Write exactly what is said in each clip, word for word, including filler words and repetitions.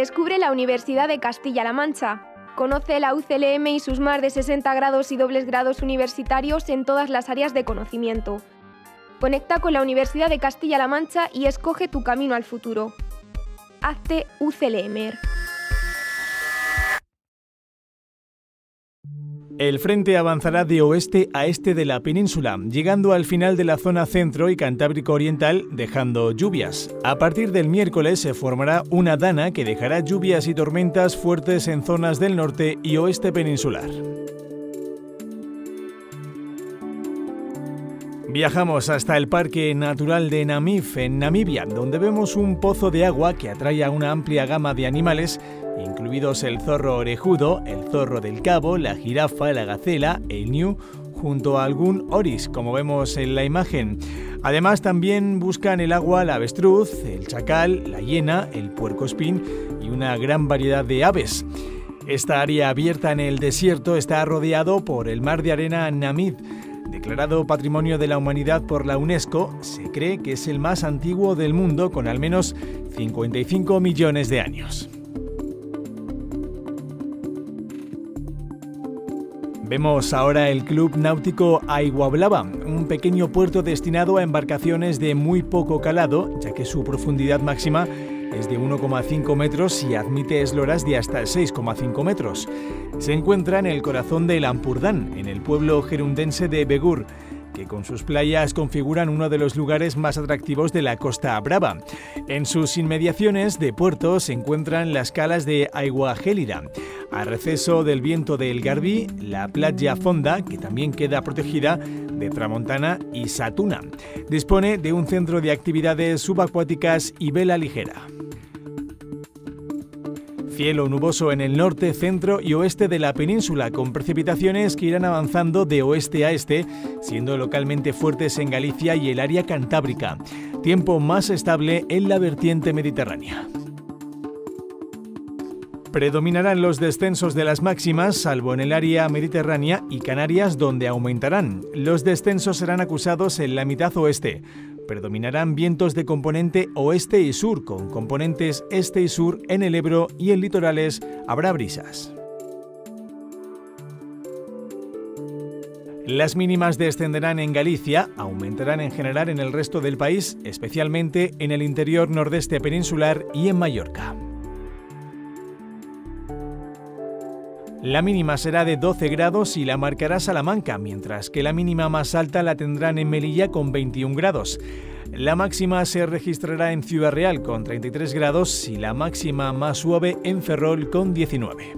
Descubre la Universidad de Castilla-La Mancha. Conoce la U C L M y sus más de sesenta grados y dobles grados universitarios en todas las áreas de conocimiento. Conecta con la Universidad de Castilla-La Mancha y escoge tu camino al futuro. Hazte U C L M er. El frente avanzará de oeste a este de la península, llegando al final de la zona centro y cantábrico oriental, dejando lluvias. A partir del miércoles se formará una dana que dejará lluvias y tormentas fuertes en zonas del norte y oeste peninsular. Viajamos hasta el Parque Natural de Namib, en Namibia, donde vemos un pozo de agua que atrae a una amplia gama de animales, incluidos el zorro orejudo, el zorro del cabo, la jirafa, la gacela, el ñu, junto a algún oris, como vemos en la imagen. Además, también buscan el agua la avestruz, el chacal, la hiena, el puercoespín y una gran variedad de aves. Esta área abierta en el desierto está rodeado por el mar de arena Namib. Declarado Patrimonio de la Humanidad por la UNESCO, se cree que es el más antiguo del mundo con al menos cincuenta y cinco millones de años. Vemos ahora el Club Náutico Aiguablava, un pequeño puerto destinado a embarcaciones de muy poco calado, ya que su profundidad máxima es de uno coma cinco metros y admite esloras de hasta seis coma cinco metros. Se encuentra en el corazón del Ampurdán, en el pueblo gerundense de Begur, que con sus playas configuran uno de los lugares más atractivos de la Costa Brava. En sus inmediaciones de puerto se encuentran las calas de Aigua Gélida, a receso del viento del Garbí, la playa Fonda, que también queda protegida, de Tramontana y Satuna. Dispone de un centro de actividades subacuáticas y vela ligera. Cielo nuboso en el norte, centro y oeste de la península, con precipitaciones que irán avanzando de oeste a este, siendo localmente fuertes en Galicia y el área cantábrica. Tiempo más estable en la vertiente mediterránea. Predominarán los descensos de las máximas, salvo en el área mediterránea y Canarias, donde aumentarán. Los descensos serán acusados en la mitad oeste. Predominarán vientos de componente oeste y sur, con componentes este y sur en el Ebro, y en litorales habrá brisas. Las mínimas descenderán en Galicia, aumentarán en general en el resto del país, especialmente en el interior nordeste peninsular y en Mallorca. La mínima será de doce grados y la marcará Salamanca, mientras que la mínima más alta la tendrán en Melilla con veintiún grados. La máxima se registrará en Ciudad Real con treinta y tres grados y la máxima más suave en Ferrol con diecinueve.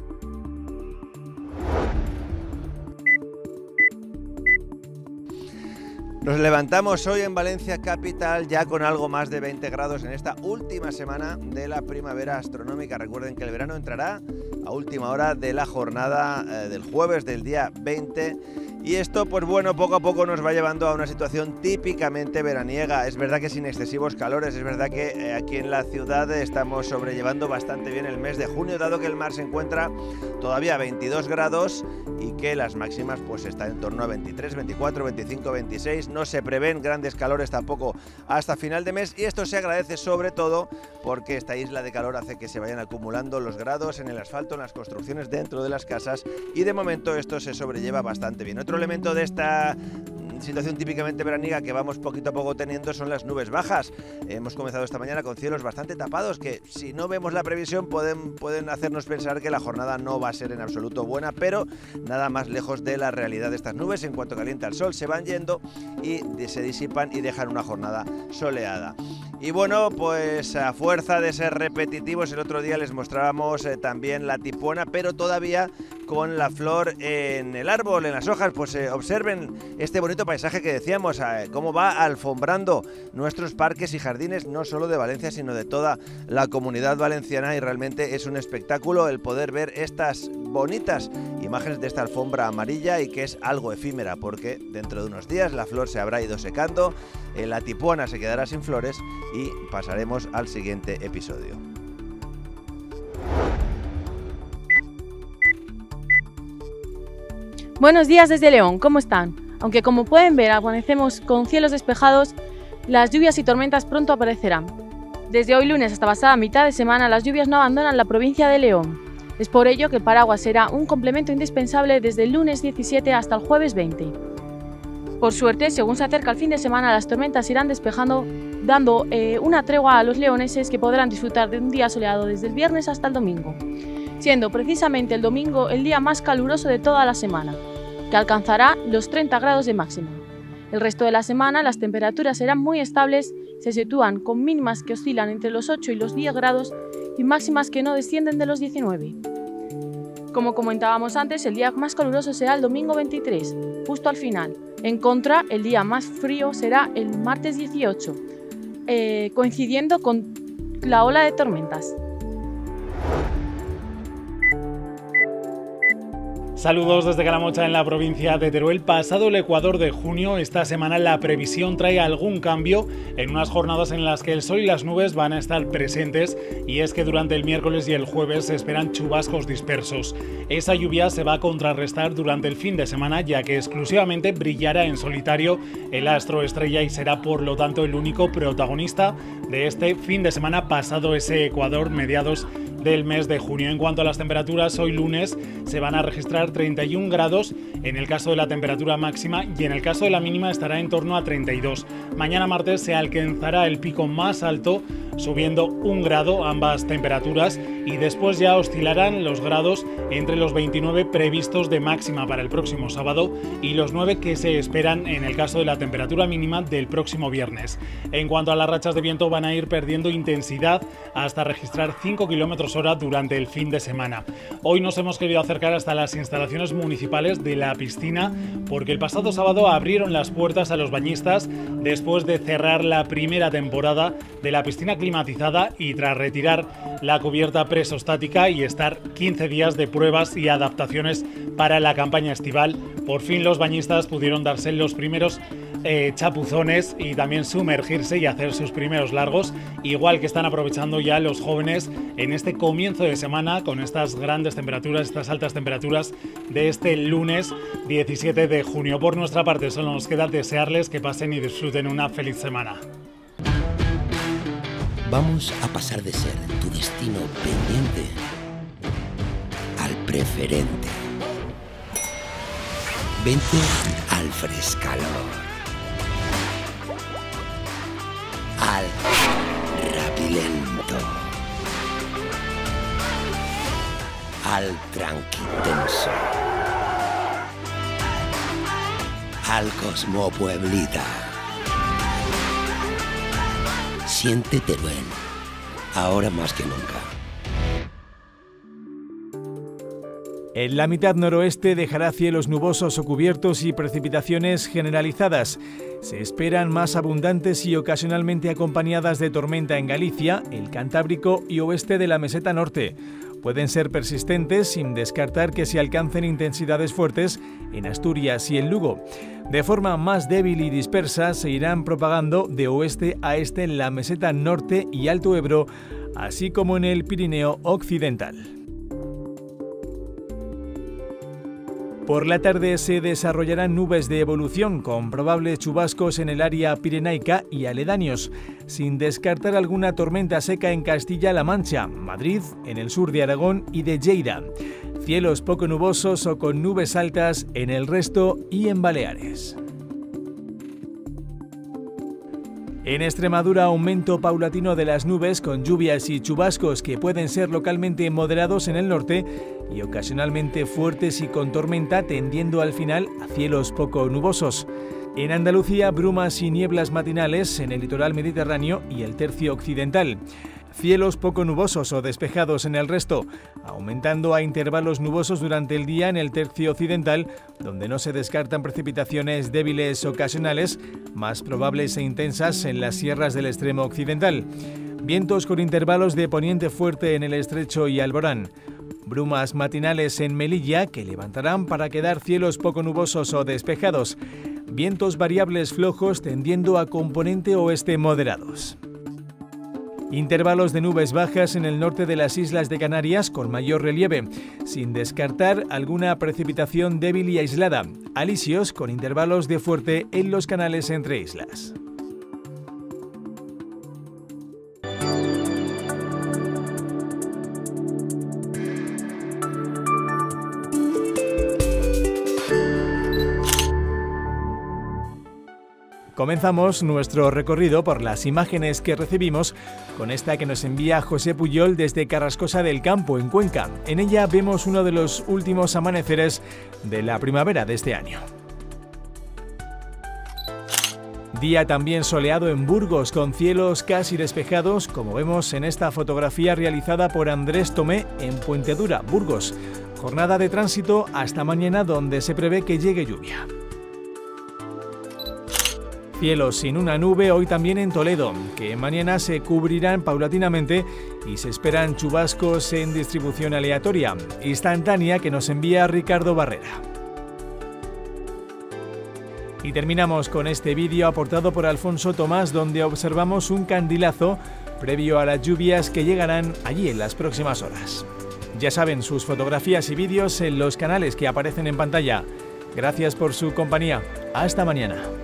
Nos levantamos hoy en Valencia capital ya con algo más de veinte grados en esta última semana de la primavera astronómica. Recuerden que el verano entrará a última hora de la jornada eh, del jueves del día veinte. Y esto, pues bueno, poco a poco nos va llevando a una situación típicamente veraniega. Es verdad que sin excesivos calores, es verdad que eh, aquí en la ciudad estamos sobrellevando bastante bien el mes de junio, dado que el mar se encuentra todavía a veintidós grados y que las máximas pues están en torno a veintitrés, veinticuatro, veinticinco, veintiséis. No se prevén grandes calores tampoco hasta final de mes, y esto se agradece sobre todo porque esta isla de calor hace que se vayan acumulando los grados en el asfalto, en las construcciones, dentro de las casas, y de momento esto se sobrelleva bastante bien. Otro elemento de esta situación típicamente veraniega que vamos poquito a poco teniendo son las nubes bajas. Hemos comenzado esta mañana con cielos bastante tapados que, si no vemos la previsión, pueden, pueden hacernos pensar que la jornada no va a ser en absoluto buena, pero nada más lejos de la realidad de estas nubes. En cuanto calienta el sol se van yendo y se disipan y dejan una jornada soleada. Y bueno, pues a fuerza de ser repetitivos, el otro día les mostrábamos eh, también la tipuana, pero todavía con la flor en el árbol, en las hojas. Pues eh, observen este bonito paisaje que decíamos, eh, cómo va alfombrando nuestros parques y jardines, no solo de Valencia, sino de toda la comunidad valenciana, y realmente es un espectáculo el poder ver estas bonitas imágenes de esta alfombra amarilla, y que es algo efímera, porque dentro de unos días la flor se habrá ido secando, eh, la tipuana se quedará sin flores y pasaremos al siguiente episodio. Buenos días desde León, ¿cómo están? Aunque como pueden ver amanecemos con cielos despejados, las lluvias y tormentas pronto aparecerán. Desde hoy lunes hasta pasada mitad de semana las lluvias no abandonan la provincia de León. Es por ello que el paraguas será un complemento indispensable desde el lunes diecisiete hasta el jueves veinte. Por suerte, según se acerca el fin de semana, las tormentas irán despejando, dando eh, una tregua a los leoneses que podrán disfrutar de un día soleado desde el viernes hasta el domingo, siendo precisamente el domingo el día más caluroso de toda la semana, que alcanzará los treinta grados de máxima. El resto de la semana las temperaturas serán muy estables, se sitúan con mínimas que oscilan entre los ocho y los diez grados y máximas que no descienden de los diecinueve. Como comentábamos antes, el día más caluroso será el domingo veintitrés, justo al final. En contra, el día más frío será el martes dieciocho, eh, coincidiendo con la ola de tormentas. Saludos desde Calamocha en la provincia de Teruel. Pasado el Ecuador de junio, esta semana la previsión trae algún cambio en unas jornadas en las que el sol y las nubes van a estar presentes, y es que durante el miércoles y el jueves se esperan chubascos dispersos. Esa lluvia se va a contrarrestar durante el fin de semana, ya que exclusivamente brillará en solitario el astro estrella y será por lo tanto el único protagonista de este fin de semana pasado ese Ecuador mediados del mes de junio. En cuanto a las temperaturas, hoy lunes se van a registrar treinta y un grados en el caso de la temperatura máxima, y en el caso de la mínima estará en torno a treinta y dos. Mañana martes se alcanzará el pico más alto, subiendo un grado ambas temperaturas, y después ya oscilarán los grados entre los veintinueve previstos de máxima para el próximo sábado y los nueve que se esperan en el caso de la temperatura mínima del próximo viernes. En cuanto a las rachas de viento, van a ir perdiendo intensidad hasta registrar cinco kilómetros hora durante el fin de semana. Hoy nos hemos querido acercar hasta las instalaciones municipales de la piscina, porque el pasado sábado abrieron las puertas a los bañistas después de cerrar la primera temporada de la piscina climatizada y tras retirar la cubierta presostática y estar quince días de pruebas y adaptaciones para la campaña estival. Por fin los bañistas pudieron darse los primeros eh, chapuzones y también sumergirse y hacer sus primeros largos, igual que están aprovechando ya los jóvenes en este comienzo de semana con estas grandes temperaturas, estas altas temperaturas de este lunes diecisiete de junio. Por nuestra parte solo nos queda desearles que pasen y disfruten una feliz semana. Vamos a pasar de ser tu destino pendiente al preferente. Vente al frescalor, al rapilento, al tranquitenso, al cosmopueblita. Siente Teruel, ahora más que nunca. En la mitad noroeste dejará cielos nubosos o cubiertos y precipitaciones generalizadas. Se esperan más abundantes y ocasionalmente acompañadas de tormenta en Galicia, el Cantábrico y oeste de la meseta norte. Pueden ser persistentes sin descartar que se alcancen intensidades fuertes en Asturias y en Lugo. De forma más débil y dispersa se irán propagando de oeste a este en la meseta norte y Alto Ebro, así como en el Pirineo occidental. Por la tarde se desarrollarán nubes de evolución con probables chubascos en el área pirenaica y aledaños, sin descartar alguna tormenta seca en Castilla-La Mancha, Madrid, en el sur de Aragón y de Lleida. Cielos poco nubosos o con nubes altas en el resto y en Baleares. En Extremadura, aumento paulatino de las nubes con lluvias y chubascos que pueden ser localmente moderados en el norte y ocasionalmente fuertes y con tormenta, tendiendo al final a cielos poco nubosos. En Andalucía, brumas y nieblas matinales en el litoral mediterráneo y el tercio occidental. Cielos poco nubosos o despejados en el resto, aumentando a intervalos nubosos durante el día en el tercio occidental, donde no se descartan precipitaciones débiles ocasionales, más probables e intensas en las sierras del extremo occidental. Vientos con intervalos de poniente fuerte en el estrecho y Alborán. Brumas matinales en Melilla que levantarán para quedar cielos poco nubosos o despejados. Vientos variables flojos tendiendo a componente oeste moderados. Intervalos de nubes bajas en el norte de las islas de Canarias con mayor relieve, sin descartar alguna precipitación débil y aislada. Alisios con intervalos de fuerte en los canales entre islas. Comenzamos nuestro recorrido por las imágenes que recibimos con esta que nos envía José Puyol desde Carrascosa del Campo, en Cuenca. En ella vemos uno de los últimos amaneceres de la primavera de este año. Día también soleado en Burgos, con cielos casi despejados, como vemos en esta fotografía realizada por Andrés Tomé en Puentedura, Burgos. Jornada de tránsito hasta mañana, donde se prevé que llegue lluvia. Cielos sin una nube hoy también en Toledo, que mañana se cubrirán paulatinamente y se esperan chubascos en distribución aleatoria, instantánea, que nos envía Ricardo Barrera. Y terminamos con este vídeo aportado por Alfonso Tomás, donde observamos un candilazo previo a las lluvias que llegarán allí en las próximas horas. Ya saben, sus fotografías y vídeos en los canales que aparecen en pantalla. Gracias por su compañía. Hasta mañana.